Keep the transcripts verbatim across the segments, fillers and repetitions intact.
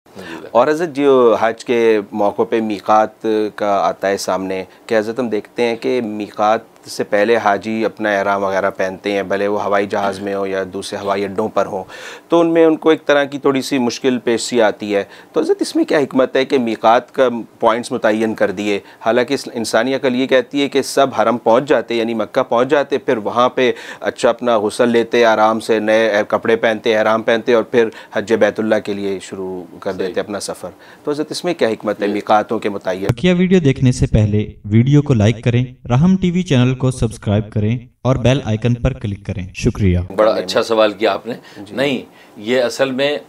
और हज़रत जो हज के मौक़ों पे मीक़ात का आता है सामने कि हज़रत हम देखते हैं कि मीक़ात से पहले हाजी अपना एहराम वगैरह पहनते हैं, भले वो हवाई जहाज़ में हो या दूसरे हवाई अड्डों पर हो, तो उनमें उनको एक तरह की थोड़ी सी मुश्किल पेशी आती है। तो हज़रत इसमें क्या हिकमत है कि मीक़ात का पॉइंट्स मुतय्यन कर दिए, हालांकि इंसानी अकल ये कहती है कि सब हरम पहुँच जाते यानी मक्का पहुँच जाते, फिर वहाँ पर अच्छा अपना गुस्ल लेते, आराम से नए कपड़े पहनते, एहराम पहनते और फिर हज बैतुल्लाह के लिए शुरू कर देते अपना सफ़र। तो हज़रत इसमें क्या हिकमत है मीक़ातों के मुतय्यन? क्या वीडियो देखने से पहले वीडियो को लाइक करें, रहम टीवी चैनल को सब्सक्राइब करें और बेल आइकन पर क्लिक करें। शुक्रिया। बड़ा अच्छा सवाल किया आपने। नहीं, ये असल में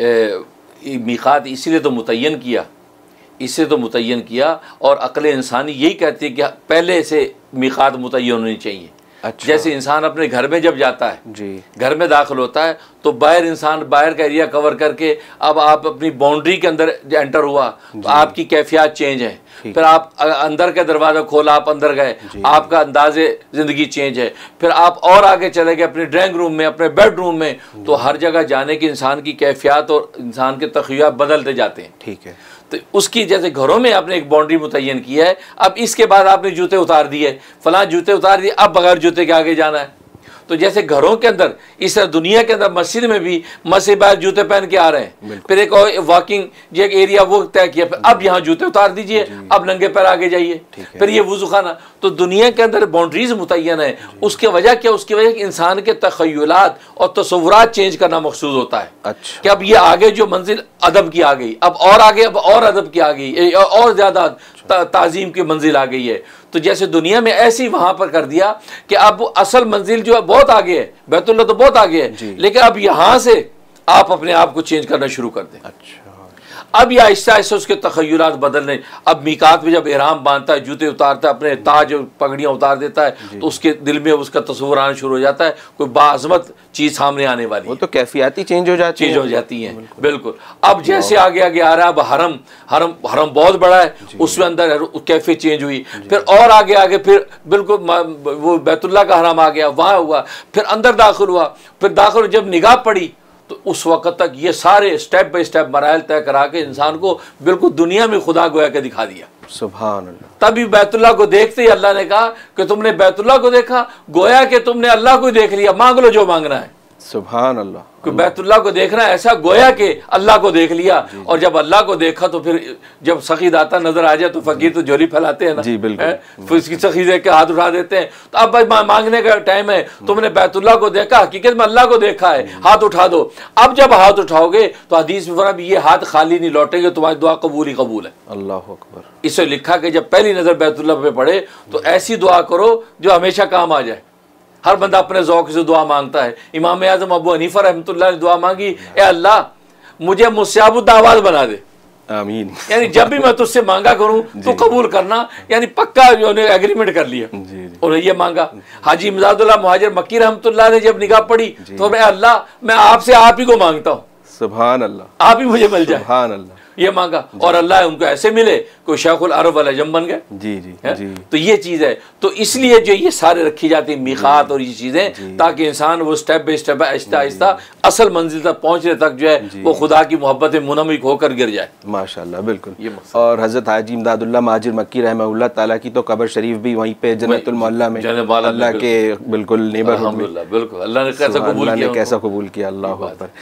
मीक़ात इसीलिए तो मुतय्यन किया, इससे तो मुतय्यन किया और अक़ल इंसानी यही कहती है कि पहले से मीक़ात मुतय्यन होनी चाहिए। अच्छा। जैसे इंसान अपने घर में जब जाता है जी, घर में दाखिल होता है तो बाहर इंसान बाहर का एरिया कवर करके अब आप अपनी बाउंड्री के अंदर एंटर हुआ तो आपकी कैफियत चेंज है। फिर आप अंदर का दरवाज़ा खोला, आप अंदर गए, आपका अंदाज़े ज़िंदगी चेंज है। फिर आप और आगे चले गए अपने ड्राइंग रूम में, अपने बेडरूम में, तो हर जगह जाने की इंसान की कैफियत और इंसान के तख़य्युलात बदलते जाते हैं। ठीक है। तो उसकी जैसे घरों में आपने एक बाउंड्री मुतय्यन की है, अब इसके बाद आपने जूते उतार दिए, फलां जूते उतार दिए, अब बगैर जूते के आगे जाना है। तो जैसे घरों के अंदर इस तरह दुनिया के अंदर मस्जिद में भी मस्जिद बाहर जूते पहन के आ रहे हैं, फिर एक और वॉकिंग जो एक एरिया वो तय किया, फिर अब यहाँ जूते उतार दीजिए, अब नंगे पैर आगे जाइए, फिर ये वुज़ू खाना। तो दुनिया के अंदर बाउंड्रीज मुतय्यन है। उसकी वजह क्या? उसकी वजह इंसान के तख़य्युलात और तसव्वुरात चेंज करना मकसूद होता है। अच्छा। कि अब ये आगे जो मंजिल अदब की आ गई, अब और आगे अब और अदब की आ गई, और ज़्यादा ताज़ीम की मंजिल आ गई है। तो जैसे दुनिया में ऐसी वहाँ पर कर दिया कि अब असल मंजिल जो है बहुत आगे है, बैतुल्लाह तो बहुत आगे है, लेकिन अब यहाँ से आप अपने आप को चेंज करना शुरू कर दें। अच्छा। अब ये आहिस्ता आहिस्ता उसके तख़य्युलात बदलने, अब मीक़ात में जब एहराम बांधता है, जूते उतारता है, अपने ताज और पगड़ियाँ उतार देता है, तो उसके दिल में उसका तस्वुर आना शुरू हो जाता है, कोई बाअज़मत चीज़ सामने आने वाली, वो तो कैफियत ही चेंज हो जाती चीज़ हो जाती है। बिल्कुल। अब जैसे आगे आगे आ रहा है, अब हरम हरम हरम बहुत बड़ा है, उसमें अंदर कैफियत चेंज हुई, फिर और आगे आगे फिर बिल्कुल वो बैतुल्लाह का हरम आ गया, वहाँ हुआ, फिर अंदर दाखिल हुआ, फिर दाखिल जब निगाह पड़ी तो उस वक़्त तक ये सारे स्टेप बाय स्टेप मराइल तय करा के इंसान को बिल्कुल दुनिया में खुदा गोया के दिखा दिया। सुभान अल्लाह। तभी बैतुल्लाह को देखते ही अल्लाह ने कहा कि तुमने बैतुल्लाह को देखा, गोया कि तुमने अल्लाह को देख लिया, मांग लो जो मांगना है। सुभान अल्लाह। बैतुल्लाह को देखना ऐसा गोया कि अल्लाह को देख लिया, और जब अल्लाह को देखा तो फिर जब सखी दाता नजर आ जाए तो फकीर तो झोली फैलाते हैं ना जी, बिल्कुल। फिर उसकी सखी देख के हाथ उठा देते हैं। तो अब भाई मांगने का टाइम है, तुमने बैतुल्लाह को देखा, हकीकत में अल्लाह को देखा है, हाथ उठा दो। अब जब हाथ उठाओगे तो हदीस में फरमाया ये हाथ खाली नहीं लौटेंगे, तुम्हारी दुआ कबूल ही कबूल है। अल्लाह अकबर। इससे लिखा कि जब पहली नजर बैतुल्लाह पे पड़े तो ऐसी दुआ करो जो हमेशा काम आ जाए। हर बंदा अपने ज़ौक़ से दुआ मांगता है। इमाम आज़म अबू हनीफा रहमतुल्लाह ने दुआ मांगी, ए अल्लाह मुझे मुस्याबुद दावात बना दे, आमीन। यानी जब भी मैं तुझसे मांगा करूं तो कबूल करना, यानी पक्का जो ने एग्रीमेंट कर लिया। उन्होंने ये मांगा। हाजी इमदादुल्लाह मुहाजिर मक्की रहमतुल्लाह ने जब निगाह पड़ी तो मैं अल्लाह मैं आपसे आप ही को मांगता हूँ, सुभान अल्लाह, आप ही मुझे मिल जाए, सुभान अल्लाह, ये मांगा। और अल्लाह उनको ऐसे मिले कोई शेखुल अरब वाला जम बन गए। जी जी जी। तो ये चीज़ है, तो इसलिए जो ये सारे रखी जाती है मीक़ात और ये चीज़ें, ताकि इंसान वो step by step Aahista Aahista असल मंजिल तक पहुँचने तक जो है वो खुदा की मोहब्बत में मुनमिक होकर गिर जाए। माशाअल्लाह, बिल्कुल। और हज़रत हाजी इमदादुल्लाह मुहाजिर मक्की रहमहुल्लाह ताला की तो कब्र शरीफ भी वहीं पे जन्नतुल मोहल्ला में, अल्लाह के बिल्कुल नेबरहुड में। बिल्कुल, अल्लाह ने कैसा कबूल किया, कैसा कबूल किया, अल्लाह अकबर।